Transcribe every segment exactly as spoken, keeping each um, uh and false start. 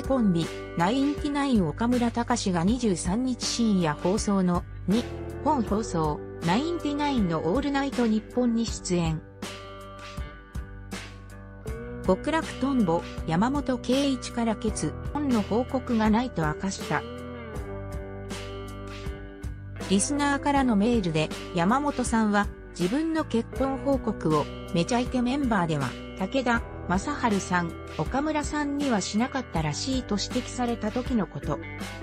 コンビ、ナインティナイン岡村隆史がにじゅうさんにち深夜放送の日本放送、ナインティナインのオールナイトニッポンに出演。極楽とんぼ、山本圭一から結婚の報告がないと明かした。リスナーからのメールで、山本さんは自分の結婚報告をめちゃイケメンバーでは、武田正治さん、岡村さんにはしなかったらしいと指摘された時のこと。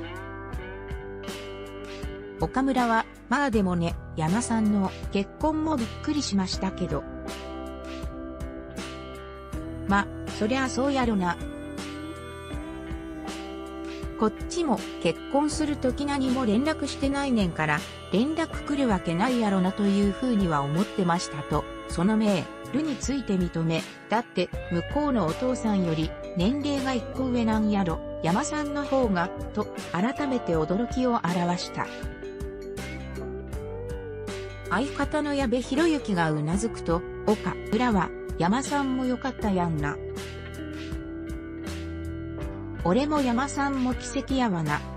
岡村は、まあでもね、山さんの結婚もびっくりしましたけど。ま、そりゃそうやろな。こっちも結婚するとき何も連絡してないねんから連絡来るわけないやろなというふうには思ってましたと、そのメールについて認め、だって向こうのお父さんより年齢が一個上なんやろ、山さんの方が、と改めて驚きを表した。相方の矢部博之がうなずくと、岡村は山さんもよかったやんな。俺も山さんも奇跡やわな。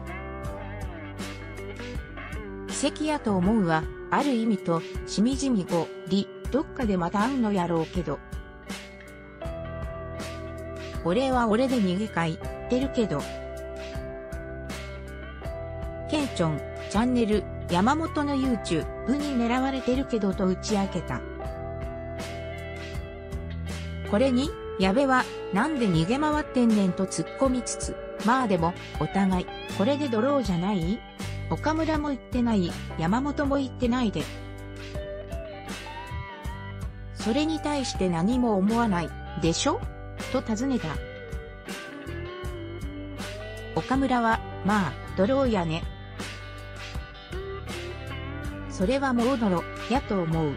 奇跡やと思うわ。ある意味と、しみじみごり、どっかでまた会うのやろうけど。俺は俺で逃げ会ってるけど。ケンチョン、チャンネル、山本の YouTube に狙われてるけどと打ち明けた。これに、矢部は、なんで逃げ回ってんねんと突っ込みつつ、まあでも、お互い、これでドローじゃない?岡村も言ってない、山本も言ってないで。それに対して何も思わない、でしょ?と尋ねた。岡村は、まあ、ドローやね。それはもうドロ、やと思う。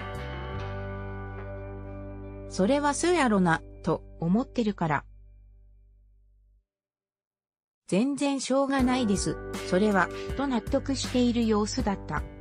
それはそうやろな。と思ってるから。全然しょうがないです。それは、と納得している様子だった。